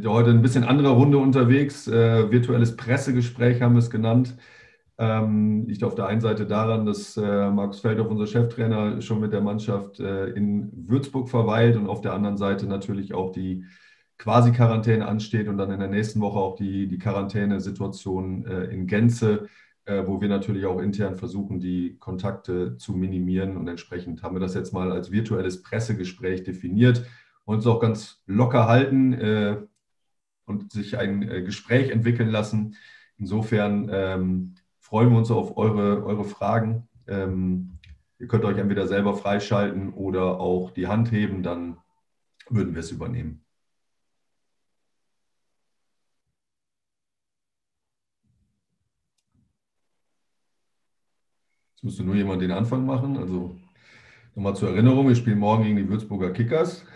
sind ja heute in ein bisschen anderer Runde unterwegs. Virtuelles Pressegespräch haben wir es genannt. Liegt auf der einen Seite daran, dass Markus Feldhoff, unser Cheftrainer, schon mit der Mannschaft in Würzburg verweilt und auf der anderen Seite natürlich auch die Quasi-Quarantäne ansteht und dann in der nächsten Woche auch die Quarantänesituation in Gänze, wo wir natürlich auch intern versuchen, die Kontakte zu minimieren. Und entsprechend haben wir das jetzt mal als virtuelles Pressegespräch definiert und uns auch ganz locker halten und sich ein Gespräch entwickeln lassen. Insofern freuen wir uns auf eure Fragen. Ihr könnt euch entweder selber freischalten oder auch die Hand heben, dann würden wir es übernehmen. Jetzt müsste nur jemand den Anfang machen. Also nochmal zur Erinnerung, wir spielen morgen gegen die Würzburger Kickers.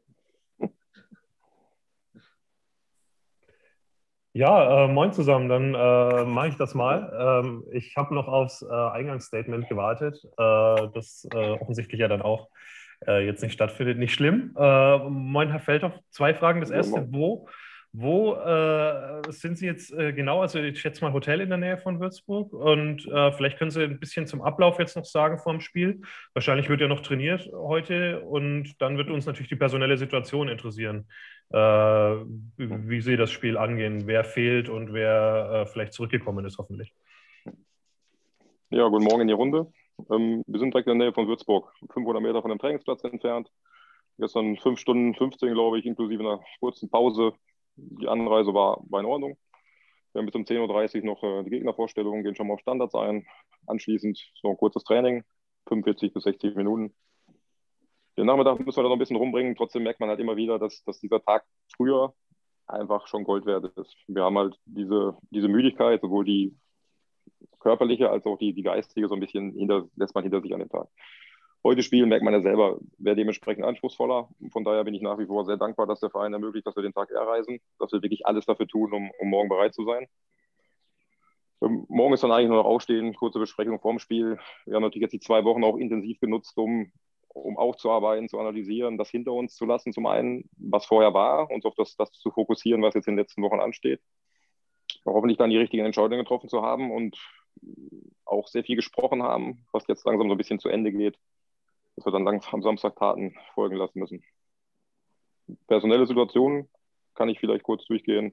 Ja, moin zusammen, dann mache ich das mal. Ich habe noch aufs Eingangsstatement gewartet, das offensichtlich ja dann auch jetzt nicht stattfindet. Nicht schlimm. Moin, Herr Feldhoff, zwei Fragen. Das erste, wo sind Sie jetzt genau? Also ich schätze mal Hotel in der Nähe von Würzburg und vielleicht können Sie ein bisschen zum Ablauf jetzt noch sagen vor dem Spiel. Wahrscheinlich wird ja noch trainiert heute und dann wird uns natürlich die personelle Situation interessieren, wie Sie das Spiel angehen, wer fehlt und wer vielleicht zurückgekommen ist, hoffentlich. Ja, guten Morgen in die Runde. Wir sind direkt in der Nähe von Würzburg, 500 Meter von dem Trainingsplatz entfernt. Gestern 5 Stunden 15, glaube ich, inklusive einer kurzen Pause. Die Anreise war in Ordnung. Wir haben bis um 10:30 Uhr noch die Gegnervorstellungen, gehen schon mal auf Standards ein. Anschließend so ein kurzes Training, 45 bis 60 Minuten. Den Nachmittag müssen wir da noch ein bisschen rumbringen. Trotzdem merkt man halt immer wieder, dass dieser Tag früher einfach schon Gold wert ist. Wir haben halt diese Müdigkeit, sowohl die körperliche als auch die geistige, so ein bisschen lässt man hinter sich an den Tag. Heute spielen, merkt man ja selber, wäre dementsprechend anspruchsvoller. Von daher bin ich nach wie vor sehr dankbar, dass der Verein ermöglicht, dass wir den Tag reisen, dass wir wirklich alles dafür tun, um morgen bereit zu sein. Morgen ist dann eigentlich nur noch Aufstehen, kurze Besprechung vorm Spiel. Wir haben natürlich jetzt die 2 Wochen auch intensiv genutzt, um aufzuarbeiten, zu analysieren, das hinter uns zu lassen, zum einen, was vorher war, uns auf das zu fokussieren, was jetzt in den letzten Wochen ansteht. Hoffentlich dann die richtigen Entscheidungen getroffen zu haben und auch sehr viel gesprochen haben, was jetzt langsam so ein bisschen zu Ende geht, dass wir dann langsam am Samstag Taten folgen lassen müssen. Personelle Situation kann ich vielleicht kurz durchgehen.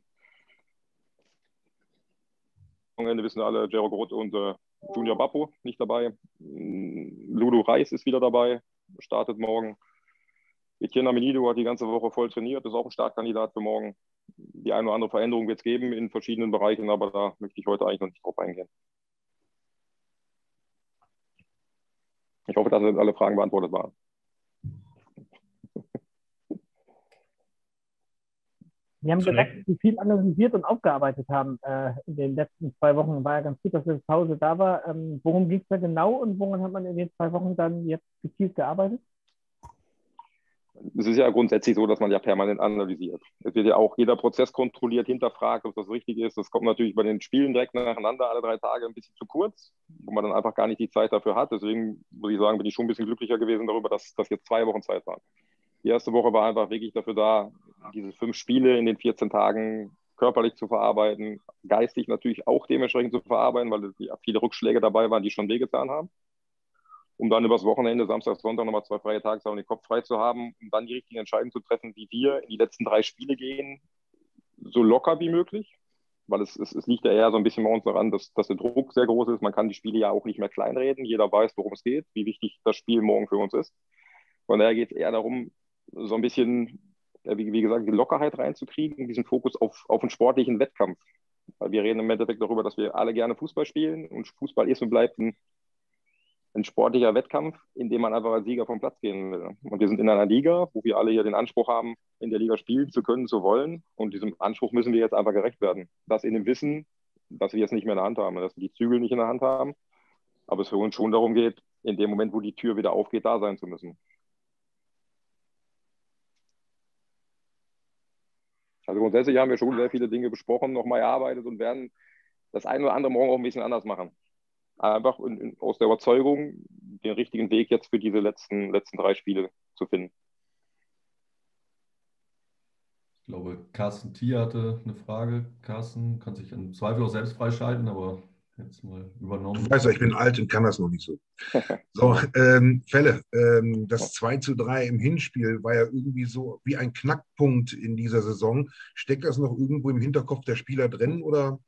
Am Ende wissen alle, Jero Groth und Junior Bappo nicht dabei. Ludo Reis ist wieder dabei, startet morgen. Etienne Amenido hat die ganze Woche voll trainiert, ist auch ein Startkandidat für morgen. Die eine oder andere Veränderung wird es geben in verschiedenen Bereichen, aber da möchte ich heute eigentlich noch nicht drauf eingehen. Ich hoffe, dass alle Fragen beantwortet waren. Wir haben gesagt, dass Sie viel analysiert und aufgearbeitet haben in den letzten 2 Wochen. War ja ganz gut, dass eine Pause da war. Worum ging es da genau und woran hat man in den 2 Wochen dann jetzt gezielt gearbeitet? Es ist ja grundsätzlich so, dass man ja permanent analysiert. Es wird ja auch jeder Prozess kontrolliert, hinterfragt, ob das richtig ist. Das kommt natürlich bei den Spielen direkt nacheinander alle 3 Tage ein bisschen zu kurz, wo man dann einfach gar nicht die Zeit dafür hat. Deswegen muss ich sagen, bin ich schon ein bisschen glücklicher gewesen darüber, dass jetzt 2 Wochen Zeit waren. Die erste Woche war einfach wirklich dafür da, diese 5 Spiele in den 14 Tagen körperlich zu verarbeiten, geistig natürlich auch dementsprechend zu verarbeiten, weil ja viele Rückschläge dabei waren, die schon wehgetan haben. Um dann übers Wochenende, Samstag, Sonntag nochmal 2 freie Tage zu haben, den Kopf frei zu haben, um dann die richtigen Entscheidungen zu treffen, wie wir in die letzten 3 Spiele gehen, so locker wie möglich. Weil es liegt ja eher so ein bisschen bei uns daran, dass der Druck sehr groß ist. Man kann die Spiele ja auch nicht mehr kleinreden. Jeder weiß, worum es geht, wie wichtig das Spiel morgen für uns ist. Von daher geht es eher darum, so ein bisschen, wie gesagt, die Lockerheit reinzukriegen, diesen Fokus auf einen sportlichen Wettkampf. Weil wir reden im Endeffekt darüber, dass wir alle gerne Fußball spielen und Fußball ist und bleibt ein sportlicher Wettkampf, in dem man einfach als Sieger vom Platz gehen will. Und wir sind in einer Liga, wo wir alle hier den Anspruch haben, in der Liga spielen zu können, zu wollen. Und diesem Anspruch müssen wir jetzt einfach gerecht werden. Das in dem Wissen, dass wir es nicht mehr in der Hand haben, dass wir die Zügel nicht in der Hand haben. Aber es für uns schon darum geht, in dem Moment, wo die Tür wieder aufgeht, da sein zu müssen. Also grundsätzlich haben wir schon sehr viele Dinge besprochen, nochmal erarbeitet und werden das eine oder andere morgen auch ein bisschen anders machen. Einfach aus der Überzeugung, den richtigen Weg jetzt für diese letzten 3 Spiele zu finden. glaube, Carsten Thier hatte eine Frage. Carsten kann sich im Zweifel auch selbst freischalten, aber jetzt mal übernommen. Du weißt ja, ich bin alt und kann das noch nicht so. So, Fälle, das 2:3 im Hinspiel war ja irgendwie so wie ein Knackpunkt in dieser Saison. Steckt das noch irgendwo im Hinterkopf der Spieler drin oder?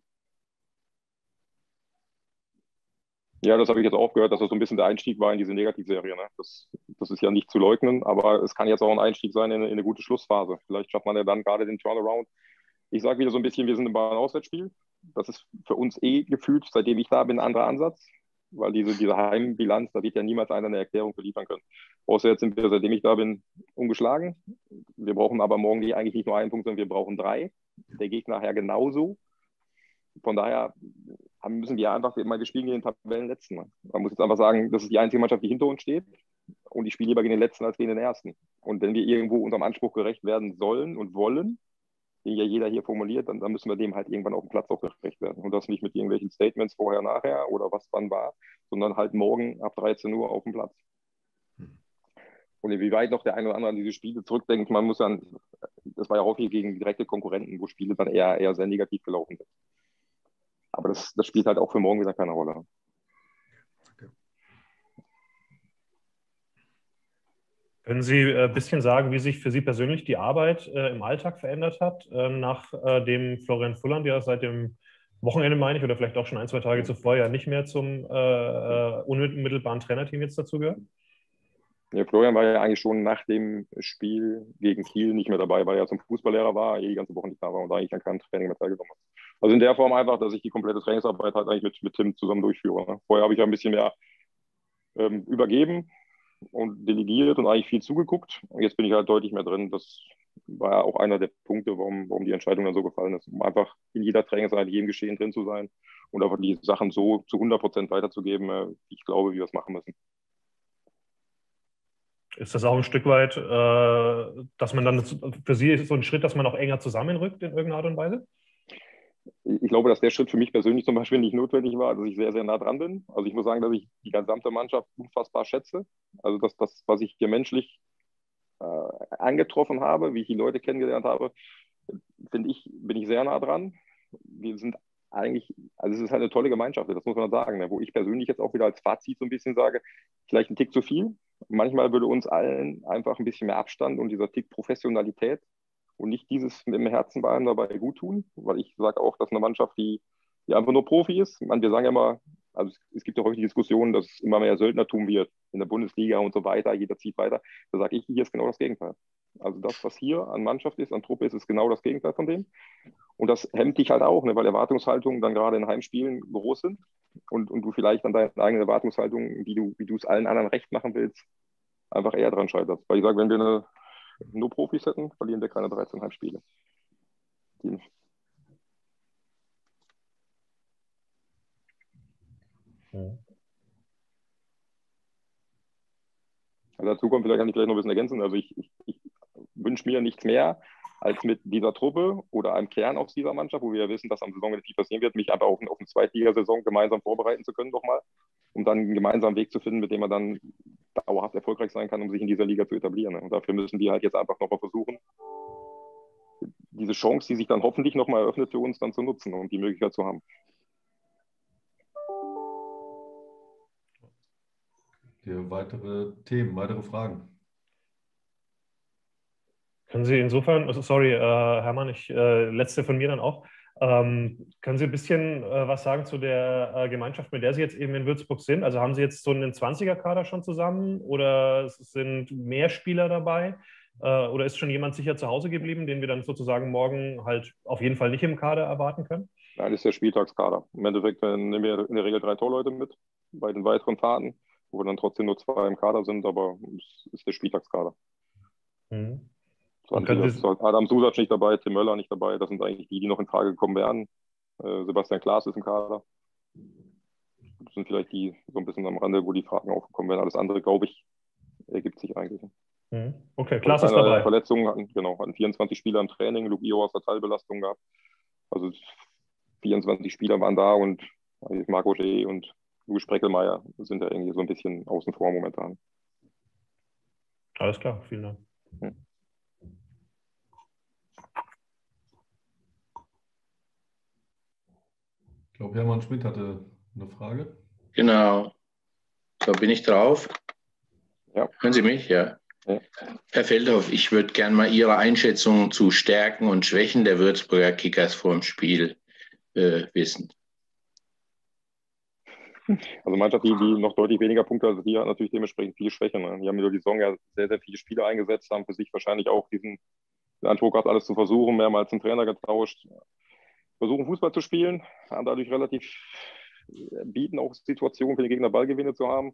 Ja, das habe ich jetzt auch gehört, dass das so ein bisschen der Einstieg war in diese Negativserie. Ne? Das ist ja nicht zu leugnen, aber es kann jetzt auch ein Einstieg sein in eine gute Schlussphase. Vielleicht schafft man ja dann gerade den Turnaround. Ich sage wieder so ein bisschen, wir sind im Auswärtsspiel. Das ist für uns gefühlt, seitdem ich da bin, ein anderer Ansatz, weil diese Heimbilanz, da wird ja niemals einer eine Erklärung für liefern können. Außer jetzt sind wir, seitdem ich da bin, ungeschlagen. Wir brauchen aber morgen eigentlich nicht nur einen Punkt, sondern wir brauchen 3. Der Gegner nachher genauso. Von daher müssen wir einfach mal gespielt gegen den Tabellenletzten. Man muss jetzt einfach sagen, das ist die einzige Mannschaft, die hinter uns steht. Und ich spiele lieber gegen den Letzten als gegen den Ersten. Und wenn wir irgendwo unserem Anspruch gerecht werden sollen und wollen, den ja jeder hier formuliert, dann müssen wir dem halt irgendwann auf dem Platz auch gerecht werden. Und das nicht mit irgendwelchen Statements vorher, nachher oder was wann war, sondern halt morgen ab 13 Uhr auf dem Platz. Und inwieweit noch der eine oder andere an diese Spiele zurückdenkt, man muss dann, das war ja häufig gegen direkte Konkurrenten, wo Spiele dann eher sehr negativ gelaufen sind. Aber das spielt halt auch für morgen wieder keine Rolle. Können Sie ein bisschen sagen, wie sich für Sie persönlich die Arbeit im Alltag verändert hat, nach dem Florian Fulland, der seit dem Wochenende, meine ich, oder vielleicht auch schon 1, 2 Tage zuvor ja nicht mehr zum unmittelbaren Trainerteam jetzt dazugehört? Ja, Florian war ja eigentlich schon nach dem Spiel gegen Kiel nicht mehr dabei, weil er zum Fußballlehrer war, die ganze Woche nicht da war und eigentlich an keinem Training mehr teilgenommen hat. Also in der Form einfach, dass ich die komplette Trainingsarbeit halt eigentlich mit Tim zusammen durchführe. Ne? Vorher habe ich ja ein bisschen mehr übergeben und delegiert und eigentlich viel zugeguckt. Und jetzt bin ich halt deutlich mehr drin. Das war ja auch einer der Punkte, warum die Entscheidung dann so gefallen ist. Um einfach in jeder Trainingseinheit, in jedem Geschehen drin zu sein und einfach die Sachen so zu 100% weiterzugeben, wie ich glaube, wie wir es machen müssen. Ist das auch ein Stück weit, dass man dann für Sie so ein Schritt, dass man auch enger zusammenrückt in irgendeiner Art und Weise? Ich glaube, dass der Schritt für mich persönlich zum Beispiel nicht notwendig war, dass ich sehr, sehr nah dran bin. Also ich muss sagen, dass ich die gesamte Mannschaft unfassbar schätze. Also das was ich hier menschlich angetroffen habe, wie ich die Leute kennengelernt habe, bin ich sehr nah dran. Wir sind eigentlich, also es ist halt eine tolle Gemeinschaft, das muss man sagen, ne? Wo ich persönlich jetzt auch wieder als Fazit so ein bisschen sage, vielleicht ein Tick zu viel. Manchmal würde uns allen einfach ein bisschen mehr Abstand und dieser Tick Professionalität und nicht dieses mit dem Herzen bei einem dabei gut tun, weil ich sage auch, dass eine Mannschaft, die einfach nur Profi ist, wir sagen ja immer, also es gibt ja häufig die Diskussion, dass es immer mehr Söldnertum wird in der Bundesliga und so weiter, jeder zieht weiter. Da sage ich, hier ist genau das Gegenteil. Also das, was hier an Mannschaft ist, an Truppe ist genau das Gegenteil von dem. Und das hemmt dich halt auch, ne, weil Erwartungshaltungen dann gerade in Heimspielen groß sind und du vielleicht an deinen eigenen Erwartungshaltungen, wie du es allen anderen recht machen willst, einfach eher dran scheiterst. Weil ich sage, wenn wir nur Profis hätten, verlieren wir keine 13 Heimspiele. Ja. Also dazu kommt, vielleicht kann ich gleich noch ein bisschen ergänzen. Also ich wünsche mir nichts mehr, als mit dieser Truppe oder einem Kern aus dieser Mannschaft, wo wir ja wissen, dass am Saisonende viel passieren wird, mich einfach auf eine Zweitligasaison gemeinsam vorbereiten zu können nochmal, um dann einen gemeinsamen Weg zu finden, mit dem man dann dauerhaft erfolgreich sein kann, um sich in dieser Liga zu etablieren. Und dafür müssen wir halt jetzt einfach nochmal versuchen, diese Chance, die sich dann hoffentlich nochmal eröffnet für uns, dann zu nutzen und die Möglichkeit zu haben. Hier weitere Themen, weitere Fragen. Können Sie insofern, sorry, Hermann, letzte von mir dann auch, können Sie ein bisschen was sagen zu der Gemeinschaft, mit der Sie jetzt eben in Würzburg sind? Also haben Sie jetzt so einen 20er-Kader schon zusammen oder sind mehr Spieler dabei? Oder ist schon jemand sicher zu Hause geblieben, den wir dann sozusagen morgen halt auf jeden Fall nicht im Kader erwarten können? Nein, das ist der Spieltagskader. Im Endeffekt nehmen wir in der Regel 3 Torleute mit bei den weiteren Fahrten, wo wir dann trotzdem nur 2 im Kader sind, aber es ist der Spieltagskader. Mhm. Adam Susac nicht dabei, Tim Möller nicht dabei. Das sind eigentlich die noch in Frage gekommen wären. Sebastian Klaas ist im Kader. Das sind vielleicht die so ein bisschen am Rande, wo die Fragen aufgekommen wären. Alles andere, glaube ich, ergibt sich eigentlich. Okay, Klaas ist dabei. Verletzungen hatten 24 Spieler im Training. Luke Ioas hat Teilbelastung gehabt. Also 24 Spieler waren da und Marco Roger und Luis Spreckelmeier sind ja irgendwie so ein bisschen außen vor momentan. Alles klar, vielen Dank. glaube, Hermann Schmidt hatte eine Frage. Genau. So, bin ich drauf? Ja. Hören Sie mich? Ja. Ja. Herr Feldhoff, ich würde gerne mal Ihre Einschätzung zu Stärken und Schwächen der Würzburger Kickers vor dem Spiel wissen. Also eine Mannschaft, die noch deutlich weniger Punkte als wir, hat natürlich dementsprechend viele Schwächen. Ne? Die haben über die Saison ja sehr, sehr viele Spieler eingesetzt, haben für sich wahrscheinlich auch diesen Anspruch gehabt, alles zu versuchen, mehrmals den Trainer getauscht, versuchen Fußball zu spielen, haben dadurch bieten auch Situationen für den Gegner Ballgewinne zu haben.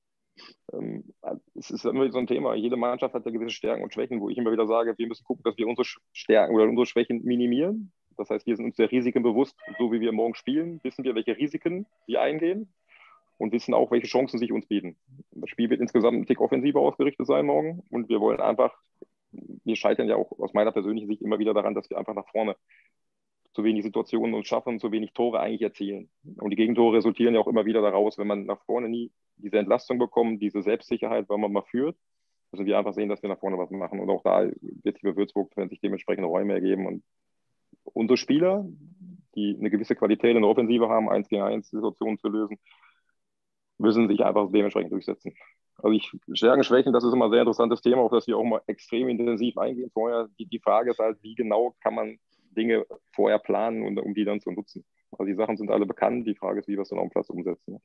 Es ist immer so ein Thema. Jede Mannschaft hat ja gewisse Stärken und Schwächen, wo ich immer wieder sage, wir müssen gucken, dass wir unsere Stärken oder unsere Schwächen minimieren. Das heißt, wir sind uns der Risiken bewusst. So wie wir morgen spielen, wissen wir, welche Risiken wir eingehen und wissen auch, welche Chancen sich uns bieten. Das Spiel wird insgesamt ein Tick offensiver ausgerichtet sein morgen und wir scheitern ja auch aus meiner persönlichen Sicht immer wieder daran, dass wir einfach nach vorne zu wenig Situationen uns schaffen, zu wenig Tore eigentlich erzielen. Und die Gegentore resultieren ja auch immer wieder daraus, wenn man nach vorne nie diese Entlastung bekommt, diese Selbstsicherheit, weil man mal führt, müssen wir einfach sehen, dass wir nach vorne was machen. Und auch da wird sich für Würzburg, wenn sich dementsprechende Räume ergeben. Und unsere Spieler, die eine gewisse Qualität in der Offensive haben, 1 gegen 1 Situationen zu lösen, müssen sich einfach dementsprechend durchsetzen. Also Stärken, Schwächen, das ist immer ein sehr interessantes Thema, auf das wir auch mal extrem intensiv eingehen vorher. Die Frage ist halt, wie genau kann man Dinge vorher planen, und um die dann zu nutzen. Also die Sachen sind alle bekannt, die Frage ist, wie wir es dann auf dem Platz umsetzen.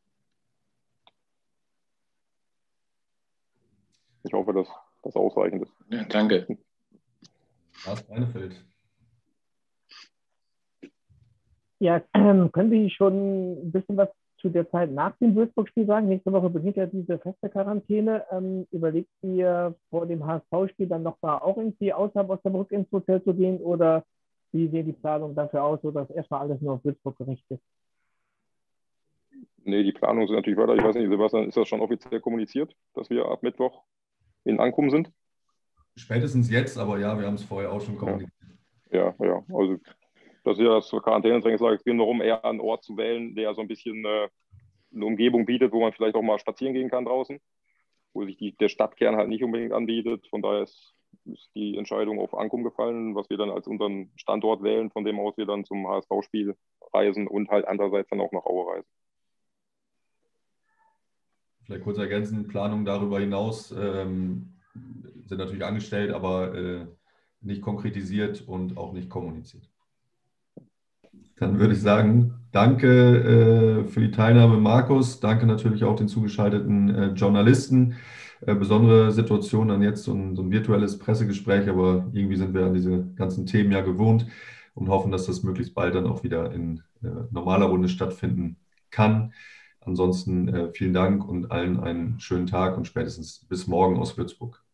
Ich hoffe, dass das ausreichend ist. Ja, danke. Lars Beinefeld. Ja, können Sie schon ein bisschen was zu der Zeit nach dem Würzburg-Spiel sagen? Nächste Woche beginnt ja diese feste Quarantäne. Überlegt ihr vor dem HSV-Spiel dann noch mal auch irgendwie außerhalb Osnabrück ins Hotel zu gehen, oder wie sieht die Planung dafür aus, sodass erstmal alles nur auf Würzburg gerichtet ist? Nee, die Planungen sind natürlich weiter. Ich weiß nicht, Sebastian, ist das schon offiziell kommuniziert, dass wir ab Mittwoch in Ankommen sind? Spätestens jetzt, aber ja, wir haben es vorher auch schon kommuniziert. Ja. Also das ist ja das Quarantänetraining, es geht darum, eher einen Ort zu wählen, der so ein bisschen eine Umgebung bietet, wo man vielleicht auch mal spazieren gehen kann draußen, wo sich der Stadtkern halt nicht unbedingt anbietet. Von daher ist die Entscheidung auf Ankommen gefallen, was wir dann als unseren Standort wählen, von dem aus wir dann zum HSV-Spiel reisen und halt andererseits dann auch nach Aue reisen. Vielleicht kurz ergänzen, Planungen darüber hinaus sind natürlich angestellt, aber nicht konkretisiert und auch nicht kommuniziert. Dann würde ich sagen, danke für die Teilnahme, Markus. Danke natürlich auch den zugeschalteten Journalisten. Besondere Situation dann jetzt so ein virtuelles Pressegespräch, aber irgendwie sind wir an diese ganzen Themen ja gewohnt und hoffen, dass das möglichst bald dann auch wieder in normaler Runde stattfinden kann. Ansonsten vielen Dank und allen einen schönen Tag und spätestens bis morgen aus Würzburg.